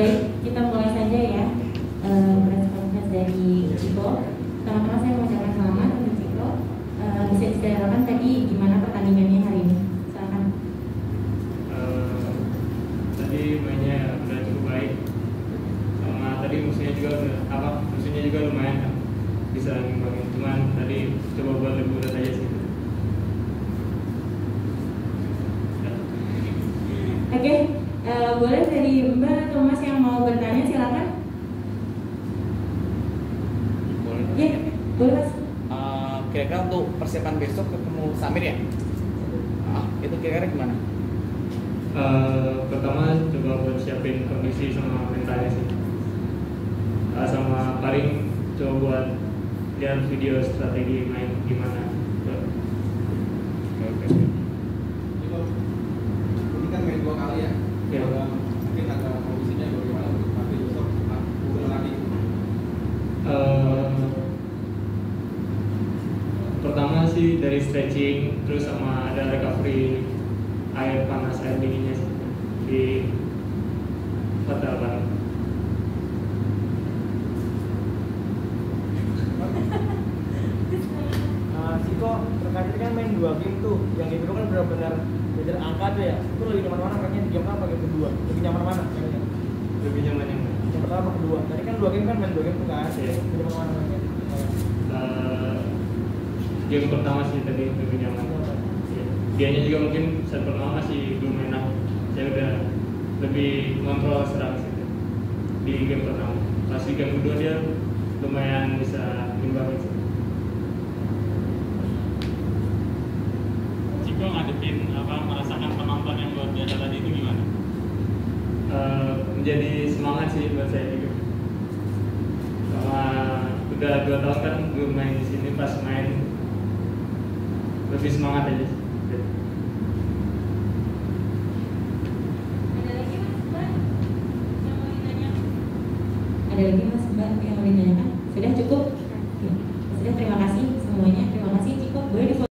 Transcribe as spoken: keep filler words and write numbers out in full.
Baik, kita mulai saja ya. Uh, press conference dari Ciko. Pertama-tama saya mengucapkan selamat untuk Ciko. Uh, bisa diceritakan tadi gimana pertandingannya hari ini? Silakan. Uh, tadi mainnya udah cukup baik. Sama tadi musuhnya juga udah apa? Musuhnya juga lumayan kan. Bisa ngimbangin. Cuman tadi coba buat lebih mudah aja sih. Oke, okay. uh, boleh dari Mbak atau Mas yang mau bertanya silakan. Boleh. Ya, yeah, boleh Mas. Uh, kira-kira untuk persiapan besok ketemu Samir ya? Ah, itu kira-kira gimana? Uh, pertama coba buat siapin kondisi sama mentalnya sih. Uh, sama paling coba buat lihat video strategi main gimana. Oke oke. Ini kan main dua kali ya. Ya. Mungkin ada kondisinya bagaimana untuk nanti besok ulang lagi. Uh, pertama sih dari stretching, terus sama ada recovery air panas air dinginnya sih di hotel Bandung. Uh, Ciko, terkait ini kan main dua game tuh, yang game itu kan benar-benar belajar angka tuh ya. Itu lebih nyaman mana mainnya di game pertama game kedua? Lebih nyaman mana mainnya? Lebih nyaman yang mana? Yang pertama apa kedua? Tadi kan dua game kan main dua game tuh kan? Iya. Lebih nyaman mana mainnya? Uh, game pertama sih tadi lebih nyaman. Dianya juga mungkin set pertama masih belum enak. Saya udah lebih kontrol serang sih di game pertama. Pas di game kedua dia lumayan bisa imbangin sih. Ciko ngadepin apa merasakan penonton yang luar biasa tadi itu gimana? Uh, menjadi semangat sih buat saya juga. Sama udah dua tahun kan belum main di sini, pas main lebih semangat aja. Ada lagi Mas Mbak yang mau ditanya? Ada lagi Mas Mbak yang mau ditanyakan? Sudah cukup? Ya. Sudah, terima kasih semuanya. Terima kasih Ciko. Boleh di